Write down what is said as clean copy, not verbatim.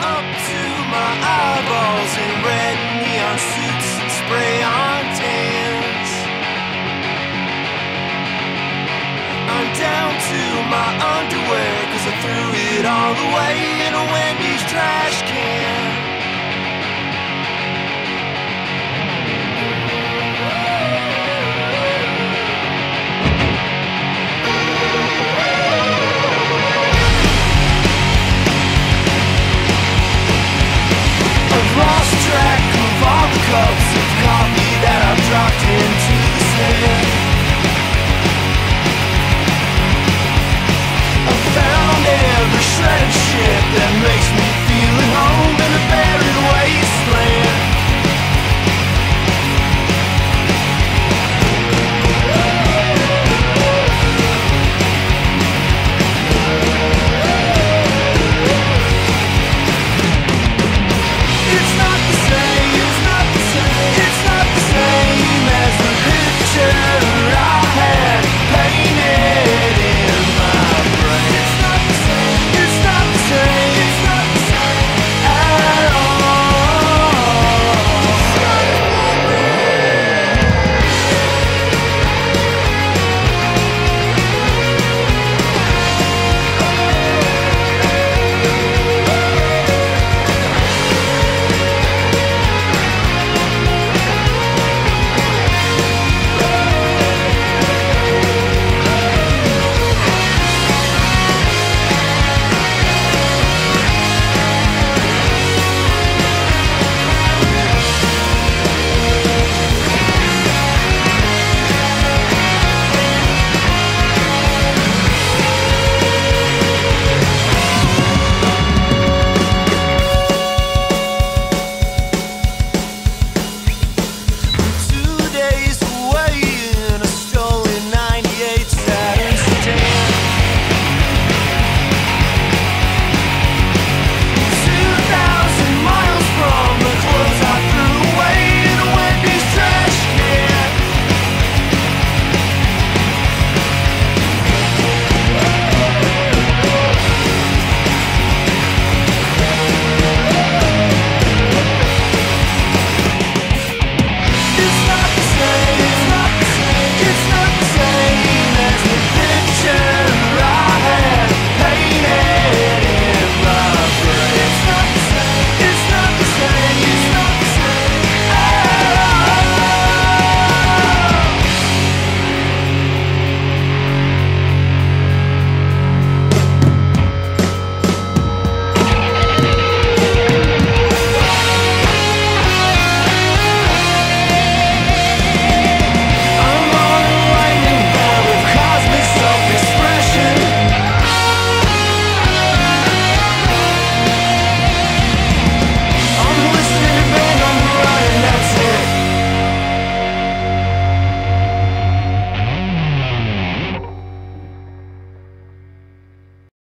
up to my eyeballs in red neon suits and spray-on tans. I'm down to my underwear, cause I threw it all away in a Wendy's trash can. I've lost track of all the cups of coffee that I've dropped in